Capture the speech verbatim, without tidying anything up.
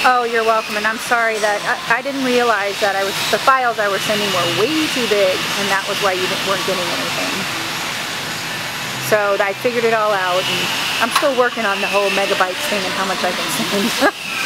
Oh, you're welcome, and I'm sorry that I, I didn't realize that I was the files I was sending were way too big, and that was why you didn't, weren't getting anything. So I figured it all out, and I'm still working on the whole megabytes thing and how much I can send.